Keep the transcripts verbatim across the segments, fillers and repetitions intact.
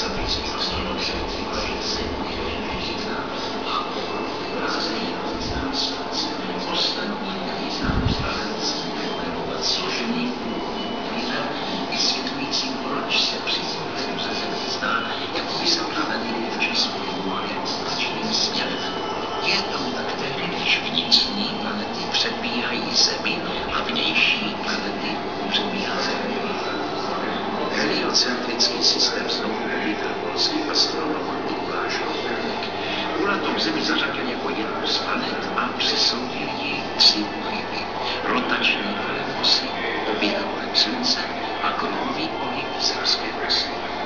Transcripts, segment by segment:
vysvětlující, proč se při zouzezení zdá, jako by se pravedlivý včas pohybovali opačným směrem. Je tomu tak tehdy, když vnitřní planety předbíhají Zemi a vnější planety předbíhají Zemi. Heliocentrický systém znovu objevil polský astronom Mikuláš Koperník. Kulatou Zemi zařadil jako jednu z planet a přisoudil jí tři pohyby. Rotační kolem osy, oběh kolem Slunce a kruhový pohyb zemské osy.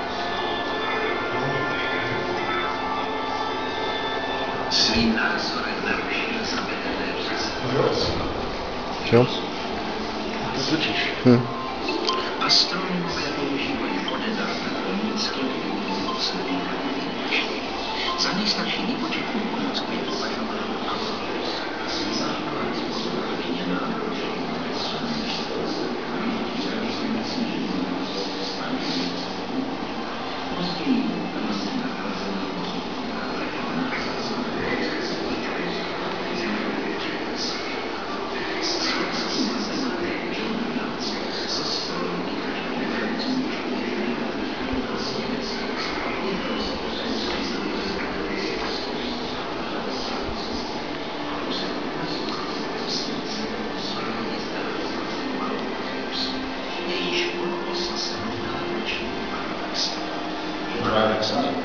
Svým názorem narušil zavedené přesně. Co? To totiž. Hm. Astronomové používají ponedávna komunické výpočty. Za nejstarší výpočetní pomůcku je považováno Apollonius. Základ pozorování Právě